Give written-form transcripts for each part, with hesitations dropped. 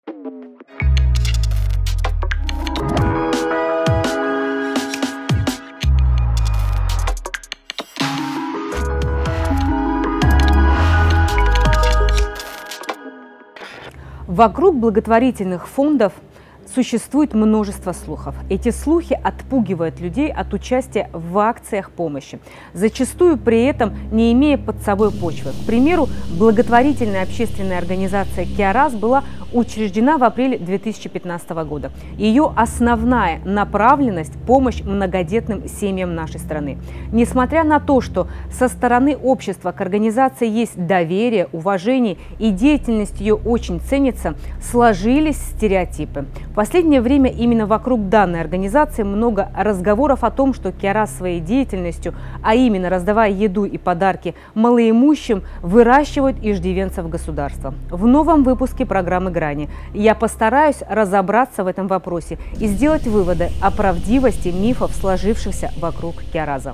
Вокруг благотворительных фондов существует множество слухов. Эти слухи отпугивают людей от участия в акциях помощи, зачастую при этом не имея под собой почвы. К примеру, благотворительная общественная организация «Киарас» была учреждена в апреле 2015 года. Ее основная направленность – помощь многодетным семьям нашей страны. Несмотря на то, что со стороны общества к организации есть доверие, уважение и деятельность ее очень ценится, сложились стереотипы. В последнее время именно вокруг данной организации много разговоров о том, что «Киарас» своей деятельностью, а именно раздавая еду и подарки малоимущим, выращивают иждивенцев государства. В новом выпуске программы «Грани» я постараюсь разобраться в этом вопросе и сделать выводы о правдивости мифов, сложившихся вокруг «Киараза».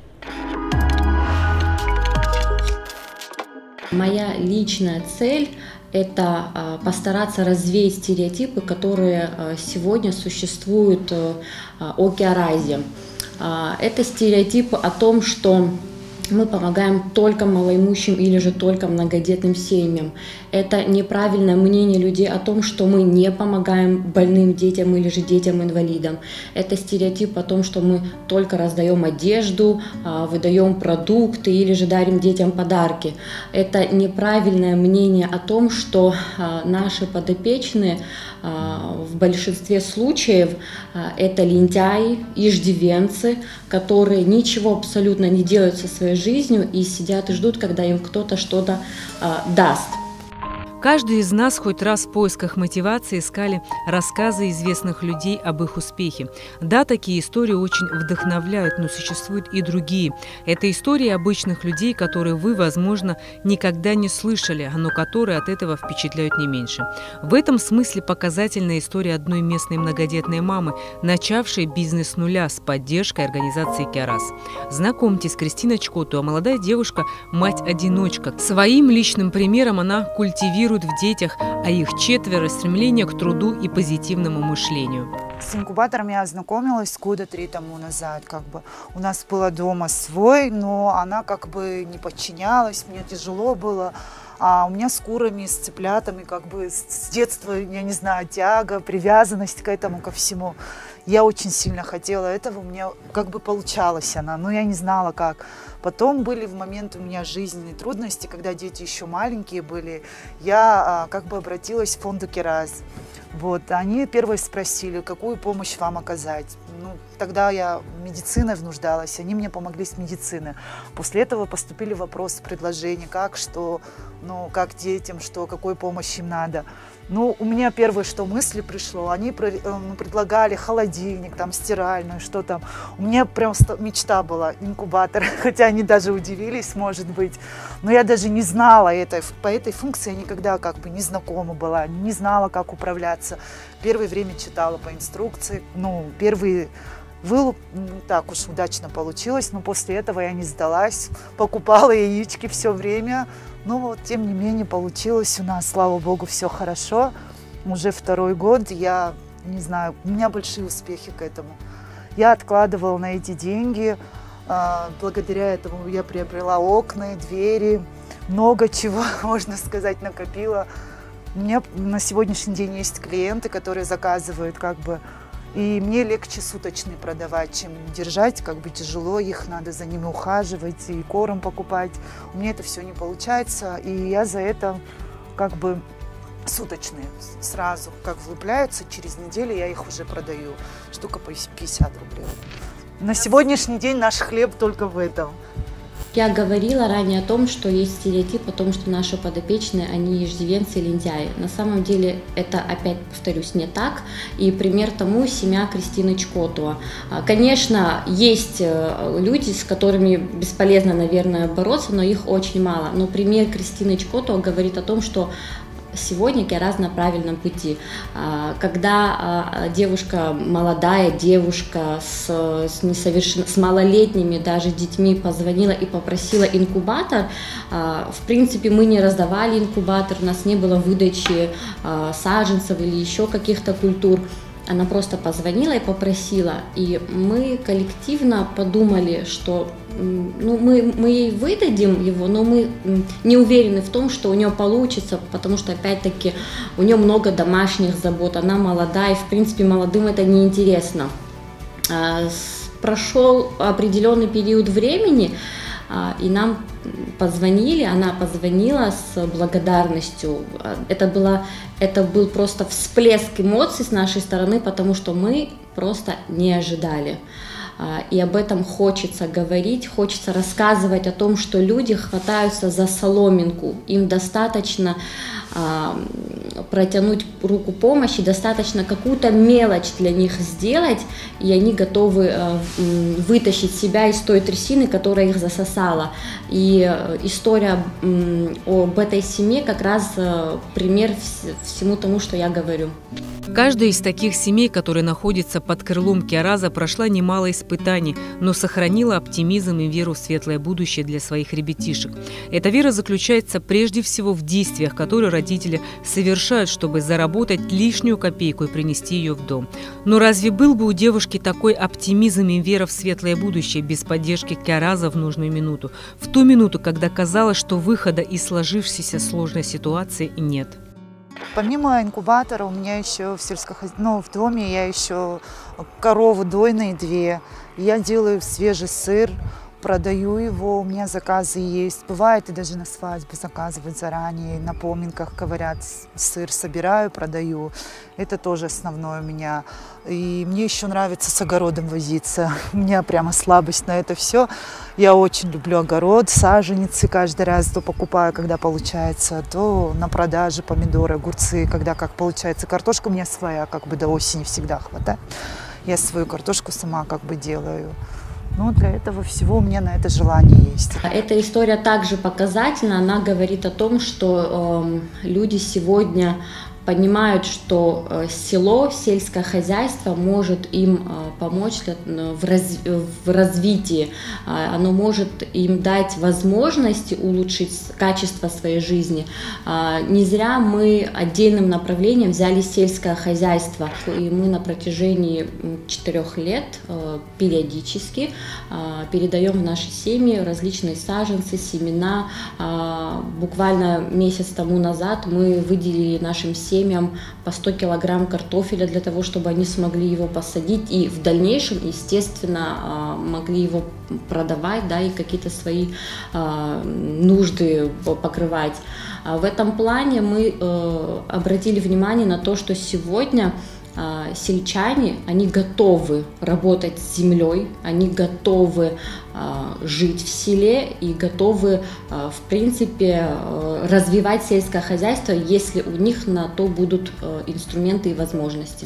Моя личная цель – это постараться развеять стереотипы, которые сегодня существуют о «Киаразе». Это стереотипы о том, что мы помогаем только малоимущим или же только многодетным семьям. Это неправильное мнение людей о том, что мы не помогаем больным детям или же детям-инвалидам. Это стереотип о том, что мы только раздаем одежду, выдаем продукты или же дарим детям подарки. Это неправильное мнение о том, что наши подопечные в большинстве случаев это лентяи, иждивенцы, которые ничего абсолютно не делают со своей жизнью и сидят и ждут, когда им кто-то что-то даст. Каждый из нас хоть раз в поисках мотивации искали рассказы известных людей об их успехе. Да, такие истории очень вдохновляют, но существуют и другие. Это истории обычных людей, которые вы, возможно, никогда не слышали, но которые от этого впечатляют не меньше. В этом смысле показательная история одной местной многодетной мамы, начавшей бизнес с нуля с поддержкой организации «Киарас». Знакомьтесь, Кристина Чкотуа, молодая девушка, мать-одиночка. Своим личным примером она культивирует в детях, а их 4 стремление к труду и позитивному мышлению. С инкубатором я ознакомилась года 3 тому назад. У нас было дома свой, но она не подчинялась, мне тяжело было. А у меня с курами, с цыплятами с детства, я не знаю, тяга, привязанность к этому, ко всему. Я очень сильно хотела этого, у меня получалась она, но я не знала как. Потом были в момент у меня жизненные трудности, когда дети еще маленькие были, я обратилась к фонду «Киарас». Они первые спросили, какую помощь вам оказать. Тогда я медициной нуждалась, они мне помогли с медициной. После этого поступили вопросы, предложения, как детям, какой помощи им надо. У меня первое, что мысли пришло, они предлагали холодильник, стиральную, что там. У меня прям мечта была, инкубатор, хотя они даже удивились, может быть. Но я даже не знала по этой функции, я никогда не знакома была, не знала, как управляться. Первое время читала по инструкции, первый вылуп не так уж удачно получилось, но после этого я не сдалась, покупала яички все время. Тем не менее, получилось у нас, слава богу, все хорошо. Уже 2-й год, я не знаю, у меня большие успехи к этому. Я откладывала на эти деньги, благодаря этому я приобрела окна, двери, много чего, можно сказать, накопила. У меня на сегодняшний день есть клиенты, которые заказывают и мне легче суточные продавать, чем держать, тяжело их, надо за ними ухаживать и корм покупать. У меня это все не получается, и я за это суточные сразу влупляются, через неделю я их уже продаю, штука по 50 рублей. На сегодняшний день наш хлеб только в этом. Я говорила ранее о том, что есть стереотип о том, что наши подопечные, они иждивенцы и лентяи. На самом деле это, опять повторюсь, не так. И пример тому семья Кристины Чкотуа. Конечно, есть люди, с которыми бесполезно, наверное, бороться, но их очень мало. Но пример Кристины Чкотуа говорит о том, что сегодня Киараз на правильном пути. Когда девушка, молодая девушка с малолетними даже детьми позвонила и попросила инкубатор, в принципе, мы не раздавали инкубатор, у нас не было выдачи саженцев или еще каких-то культур. Она просто позвонила и попросила, и мы коллективно подумали, что мы ей выдадим его, но мы не уверены в том, что у нее получится, потому что, опять-таки, у нее много домашних забот, она молодая, и, в принципе, молодым это неинтересно. Прошел определенный период времени, и нам позвонили, она позвонила с благодарностью. Это был просто всплеск эмоций с нашей стороны, потому что мы просто не ожидали. И об этом хочется говорить, хочется рассказывать о том, что люди хватаются за соломинку, им достаточно протянуть руку помощи, достаточно какую-то мелочь для них сделать, и они готовы вытащить себя из той трясины, которая их засосала. И история об этой семье как раз пример всему тому, что я говорю. Каждая из таких семей, которые находятся под крылом Киараза, прошла немало испытаний, но сохранила оптимизм и веру в светлое будущее для своих ребятишек. Эта вера заключается прежде всего в действиях, которые родители совершают, чтобы заработать лишнюю копейку и принести ее в дом. Но разве был бы у девушки такой оптимизм и вера в светлое будущее без поддержки Киараза в нужную минуту? В ту минуту, когда казалось, что выхода из сложившейся сложной ситуации нет. Помимо инкубатора у меня еще в доме я еще коровы дойные 2. Я делаю свежий сыр, продаю его, у меня заказы есть. Бывает и даже на свадьбу заказывают заранее, на поминках говорят, сыр собираю, продаю. Это тоже основное у меня. И мне еще нравится с огородом возиться. У меня прямо слабость на это все. Я очень люблю огород, саженцы каждый раз то покупаю, когда получается, то на продаже помидоры, огурцы, когда как получается. Картошка у меня своя, как бы до осени всегда хватает. Я свою картошку сама как бы делаю. Но для этого всего у меня на это желание есть. Эта история также показательна. Она говорит о том, что люди сегодня понимают, что село, сельское хозяйство может им помочь в развитии, оно может им дать возможности улучшить качество своей жизни. Не зря мы отдельным направлением взяли сельское хозяйство, и мы на протяжении 4 лет периодически передаем в наши семьи различные саженцы, семена. Буквально месяц тому назад мы выделили нашим семьям по 100 килограмм картофеля для того, чтобы они смогли его посадить и в дальнейшем, естественно, могли его продавать, да, и какие-то свои нужды покрывать. В этом плане мы обратили внимание на то, что сегодня сельчане, они готовы работать с землей, они готовы жить в селе и готовы, в принципе, развивать сельское хозяйство, если у них на то будут инструменты и возможности.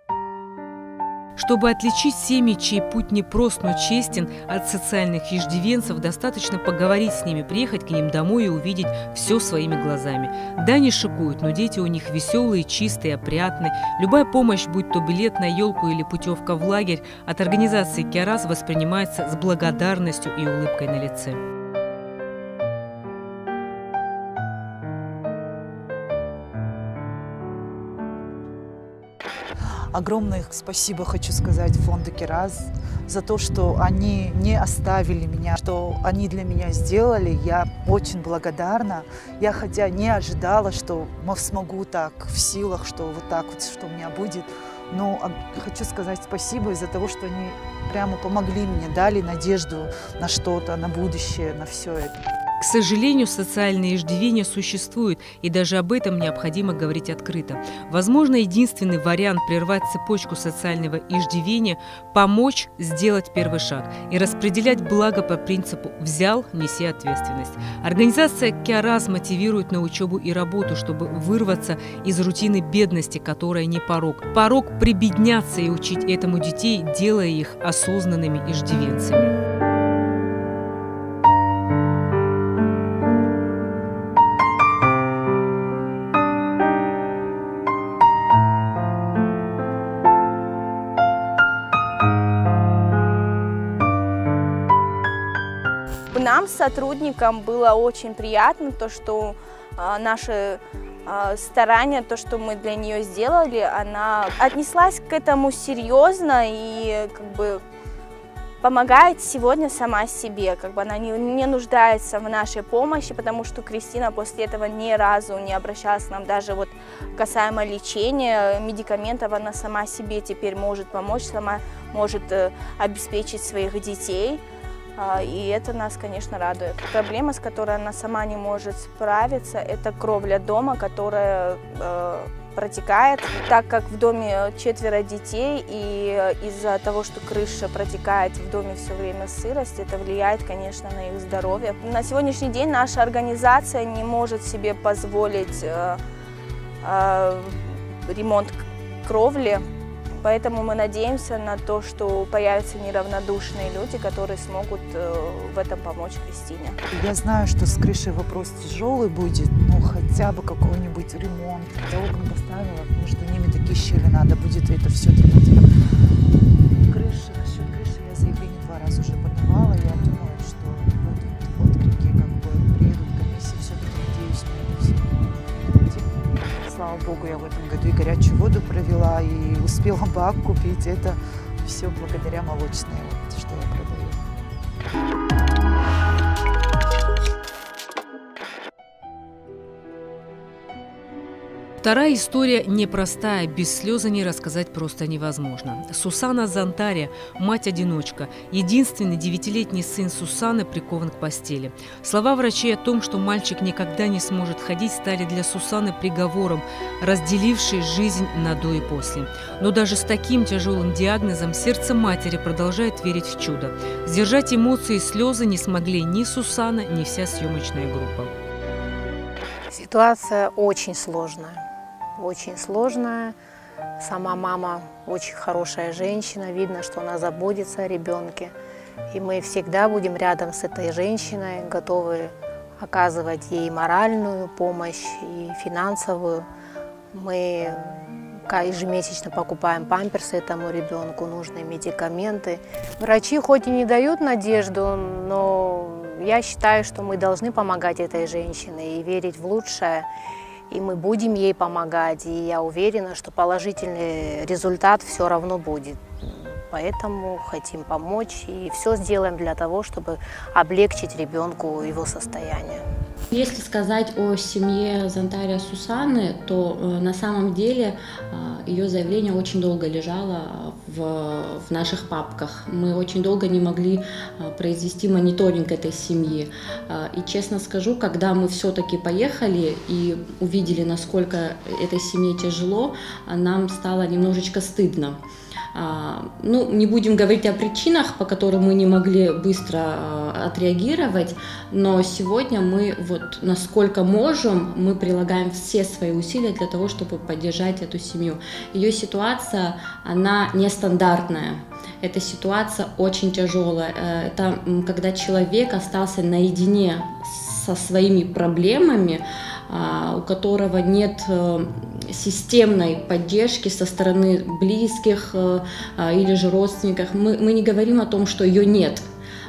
Чтобы отличить семьи, чей путь не прост, но честен, от социальных иждивенцев, достаточно поговорить с ними, приехать к ним домой и увидеть все своими глазами. Да, они шикуют, но дети у них веселые, чистые, опрятные. Любая помощь, будь то билет на елку или путевка в лагерь, от организации Киараз воспринимается с благодарностью и улыбкой на лице. Огромное спасибо хочу сказать фонду Киараз за то, что они не оставили меня, что они для меня сделали. Я очень благодарна. Я хотя не ожидала, что смогу так в силах, что вот так вот, что у меня будет. Но хочу сказать спасибо из-за того, что они прямо помогли мне, дали надежду на что-то, на будущее, на все это. К сожалению, социальное иждивение существует, и даже об этом необходимо говорить открыто. Возможно, единственный вариант прервать цепочку социального иждивения – помочь сделать первый шаг и распределять благо по принципу «взял, неси ответственность». Организация Киараз мотивирует на учебу и работу, чтобы вырваться из рутины бедности, которая не порок. Порок – прибедняться и учить этому детей, делая их осознанными иждивенцами. нам, сотрудникам, было очень приятно то, что наши старания, то, что мы для нее сделали, она отнеслась к этому серьезно и как бы помогает сегодня сама себе, как бы она не нуждается в нашей помощи, потому что Кристина после этого ни разу не обращалась к нам, даже вот касаемо лечения, медикаментов, она сама себе теперь может помочь, сама может обеспечить своих детей, и это нас, конечно, радует. Проблема, с которой она сама не может справиться, это кровля дома, которая протекает, так как в доме 4 детей, и из-за того, что крыша протекает в доме все время сырость, это влияет, конечно, на их здоровье. На сегодняшний день наша организация не может себе позволить ремонт кровли, поэтому мы надеемся на то, что появятся неравнодушные люди, которые смогут в этом помочь Кристине. Я знаю, что с крышей вопрос тяжелый будет, но хотя бы какой-нибудь ремонт. Я окна поставила, между ними такие щели, надо будет это все отремонтировать. Крыша, насчет крыши я заявление 2 раза уже подавала. Я думаю, что будут отклики, как бы приедут комиссии, все-таки надеюсь, мы это все. Слава богу, я в этом году и горячую воду провела, и успела бак купить. Это все благодаря молочной, вот, что я продаю. Вторая история непростая, без слезы рассказать просто невозможно. Сусана Зантария, мать-одиночка, единственный 9-летний сын Сусаны прикован к постели. Слова врачей о том, что мальчик никогда не сможет ходить, стали для Сусаны приговором, разделившей жизнь на до и после. Но даже с таким тяжелым диагнозом сердце матери продолжает верить в чудо. Сдержать эмоции и слезы не смогли ни Сусана, ни вся съемочная группа. Ситуация очень сложная. Очень сложная. Сама мама очень хорошая женщина, видно, что она заботится о ребенке. И мы всегда будем рядом с этой женщиной, готовы оказывать ей моральную помощь и финансовую. Мы ежемесячно покупаем памперсы этому ребенку, нужные медикаменты. Врачи хоть и не дают надежду, но я считаю, что мы должны помогать этой женщине и верить в лучшее. И мы будем ей помогать, и я уверена, что положительный результат все равно будет. Поэтому хотим помочь и все сделаем для того, чтобы облегчить ребенку его состояние. Если сказать о семье Зантария Сусаны, то на самом деле ее заявление очень долго лежало в наших папках. Мы очень долго не могли произвести мониторинг этой семьи. И честно скажу, когда мы все-таки поехали и увидели, насколько этой семье тяжело, нам стало немножечко стыдно. Ну, не будем говорить о причинах, по которым мы не могли быстро отреагировать, но сегодня мы, вот, насколько можем, мы прилагаем все свои усилия для того, чтобы поддержать эту семью. Ее ситуация, она нестандартная. Эта ситуация очень тяжелая. Это когда человек остался наедине со своими проблемами, у которого нет системной поддержки со стороны близких или же родственников. Мы не говорим о том, что ее нет,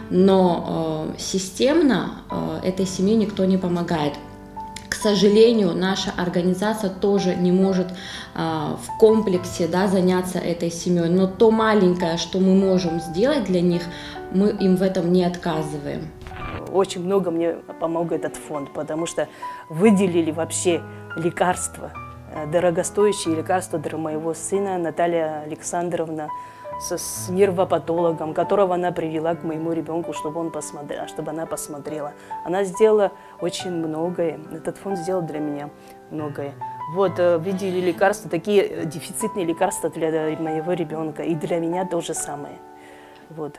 но системно этой семье никто не помогает. К сожалению, наша организация тоже не может в комплексе, да, заняться этой семьей, но то маленькое, что мы можем сделать для них, мы им в этом не отказываем. Очень много мне помог этот фонд, потому что выделили вообще лекарства, дорогостоящие лекарства для моего сына Наталья Александровна с нервопатологом, которого она привела к моему ребенку, чтобы она посмотрела. Она сделала очень многое, этот фонд сделал для меня многое. Вот, выделили лекарства, такие дефицитные лекарства для моего ребенка, и для меня то же самое. Вот.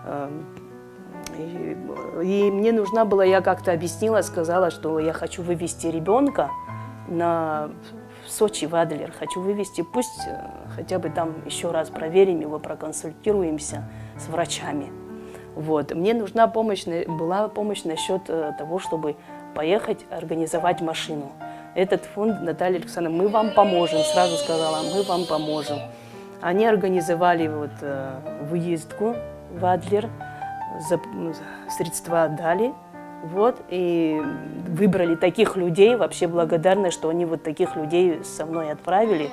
И мне нужна была, я как-то объяснила, сказала, что я хочу вывести ребенка в Сочи, в Адлер. Хочу вывести, пусть хотя бы там еще раз проверим его, проконсультируемся с врачами. Вот. Мне нужна была помощь насчет того, чтобы поехать, организовать машину. Этот фонд, Наталья Александровна, мы вам поможем, сразу сказала, мы вам поможем. Они организовали вот выездку в Адлер, средства дали. Вот, и выбрали таких людей, вообще благодарны, что они вот таких людей со мной отправили.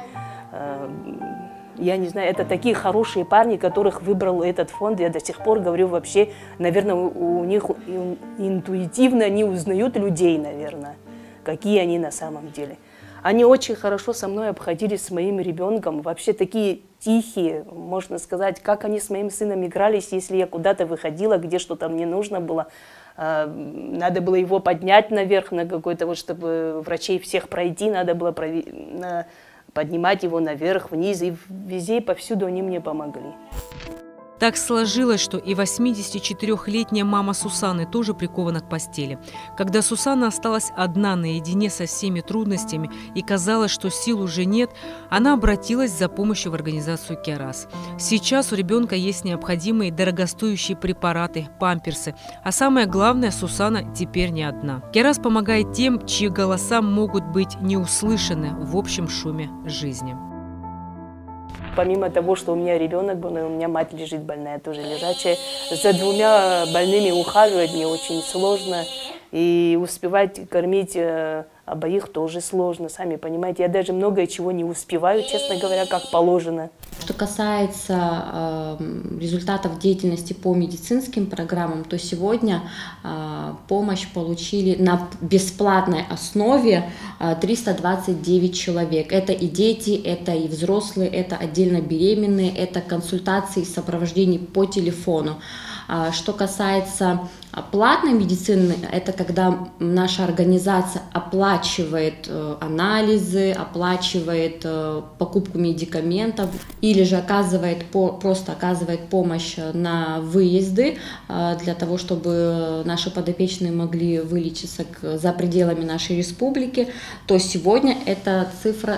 Я не знаю, это такие хорошие парни, которых выбрал этот фонд. Я до сих пор говорю, вообще, наверное, у них интуитивно не узнают людей, наверное, какие они на самом деле. Они очень хорошо со мной обходились, с моим ребенком, вообще такие тихие, можно сказать, как они с моим сыном игрались, если я куда-то выходила, где что-то мне нужно было. Надо было его поднять наверх на какой-то, вот, чтобы врачей всех пройти, надо было поднимать его наверх, вниз, и везде и повсюду они мне помогли. Так сложилось, что и 84-летняя мама Сусаны тоже прикована к постели. Когда Сусана осталась одна наедине со всеми трудностями и казалось, что сил уже нет, она обратилась за помощью в организацию Киараз. Сейчас у ребенка есть необходимые дорогостоящие препараты, памперсы. А самое главное, Сусана теперь не одна. Киараз помогает тем, чьи голоса могут быть не услышаны в общем шуме жизни. Помимо того, что у меня ребенок был, у меня мать лежит больная, тоже лежачая. За двумя больными ухаживать мне очень сложно. И успевать кормить обоих тоже сложно, сами понимаете. Я даже многое чего не успеваю, честно говоря, как положено. Что касается результатов деятельности по медицинским программам, то сегодня помощь получили на бесплатной основе 329 человек. Это и дети, это и взрослые, это отдельно беременные, это консультации и сопровождение по телефону. Что касается платной медицины, это когда наша организация оплачивает анализы, оплачивает покупку медикаментов или же просто оказывает помощь на выезды для того, чтобы наши подопечные могли вылечиться за пределами нашей республики, то сегодня эта цифра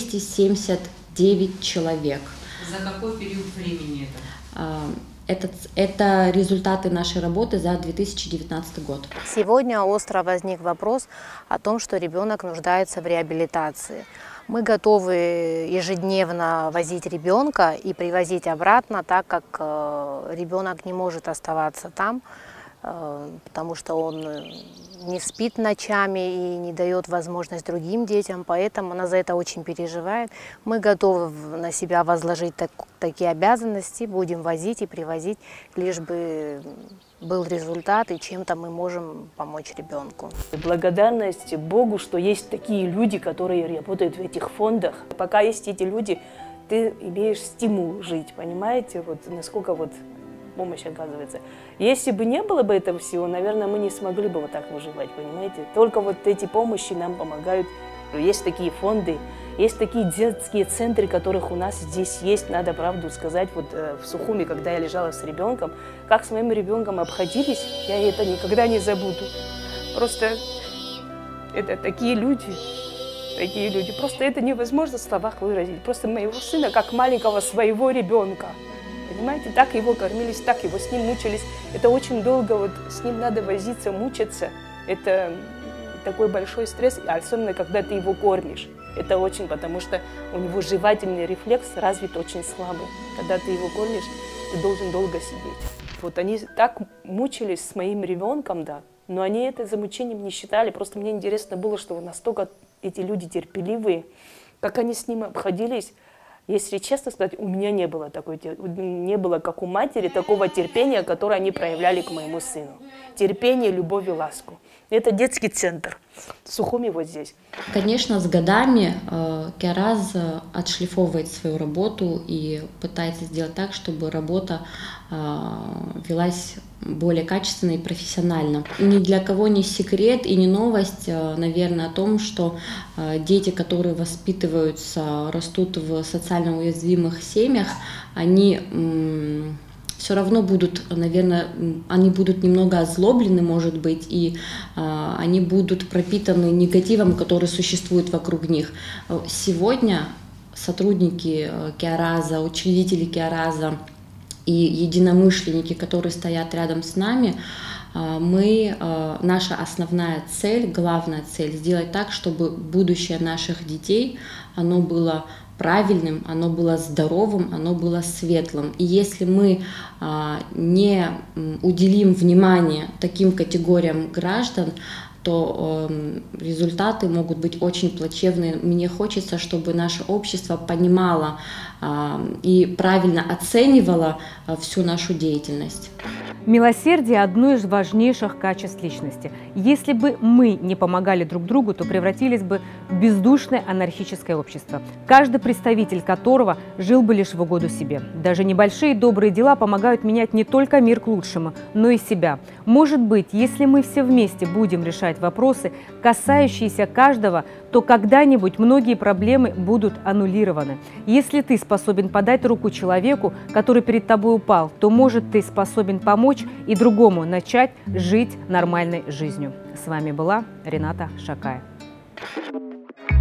279 человек. За какой период времени это? Это результаты нашей работы за 2019 год. Сегодня остро возник вопрос о том, что ребенок нуждается в реабилитации. Мы готовы ежедневно возить ребенка и привозить обратно, так как ребенок не может оставаться там, потому что он не спит ночами и не дает возможность другим детям, поэтому она за это очень переживает. Мы готовы на себя возложить такие обязанности, будем возить и привозить, лишь бы был результат и чем-то мы можем помочь ребенку. Благодарность Богу, что есть такие люди, которые работают в этих фондах. Пока есть эти люди, ты имеешь стимул жить, понимаете, вот насколько вот помощь оказывается. Если бы не было бы этого всего, наверное, мы не смогли бы вот так выживать, понимаете? Только вот эти помощи нам помогают. Есть такие фонды, есть такие детские центры, которых у нас здесь есть, надо правду сказать. Вот в Сухуми, когда я лежала с ребенком, как с моим ребенком обходились, я это никогда не забуду. Просто это такие люди. Просто это невозможно в словах выразить. Просто моего сына, как маленького своего ребенка. Понимаете, так его кормились, так его с ним мучились. Это очень долго, вот с ним надо возиться, мучиться. Это такой большой стресс, особенно когда ты его кормишь. Это очень, потому что у него жевательный рефлекс развит очень слабый. Когда ты его кормишь, ты должен долго сидеть. Вот они так мучились с моим ребенком, да, но они это за мучением не считали. Просто мне интересно было, что настолько эти люди терпеливые, как они с ним обходились. Если честно сказать, у меня не было как у матери такого терпения, которое они проявляли к моему сыну. Терпение, любовь и ласку. Это детский центр. Сухуми вот здесь. Конечно, с годами Киараз отшлифовывает свою работу и пытается сделать так, чтобы работа велась более качественно и профессионально. Ни для кого не секрет и не новость, наверное, о том, что дети, которые воспитываются, растут в социально уязвимых семьях, они все равно будут, наверное, они будут немного озлоблены, может быть, и они будут пропитаны негативом, который существует вокруг них. Сегодня сотрудники Киараза, учредители Киараза и единомышленники, которые стоят рядом с нами, наша основная цель, главная цель — сделать так, чтобы будущее наших детей, оно было правильным, оно было здоровым, оно было светлым. И если мы не уделим внимание таким категориям граждан, то результаты могут быть очень плачевные. Мне хочется, чтобы наше общество понимало и правильно оценивало всю нашу деятельность. Милосердие – одно из важнейших качеств личности. Если бы мы не помогали друг другу, то превратились бы в бездушное анархическое общество, каждый представитель которого жил бы лишь в угоду себе. Даже небольшие добрые дела помогают менять не только мир к лучшему, но и себя. Может быть, если мы все вместе будем решать вопросы, касающиеся каждого, то когда-нибудь многие проблемы будут аннулированы. Если ты способен подать руку человеку, который перед тобой упал, то, может, ты способен помочь и другому начать жить нормальной жизнью. С вами была Рената Шакая.